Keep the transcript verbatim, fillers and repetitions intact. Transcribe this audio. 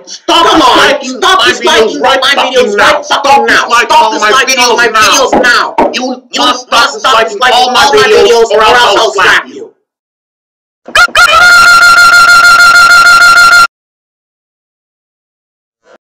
Stop Come on, disliking stop my disliking videos right my fucking videos now. right Stop fucking now. disliking Stop all my disliking all my videos videos now. now. You You must must stop stop disliking disliking all my videos or else I'll slap you.